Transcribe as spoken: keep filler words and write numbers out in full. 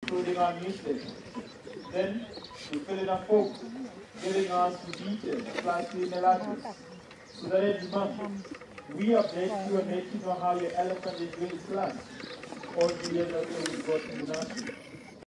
including our newsletter. Then you fill in a form, giving us the details plus the email address, so that every month we update you and let you know how your elephant is doing plus all the years that we've got in the nursery.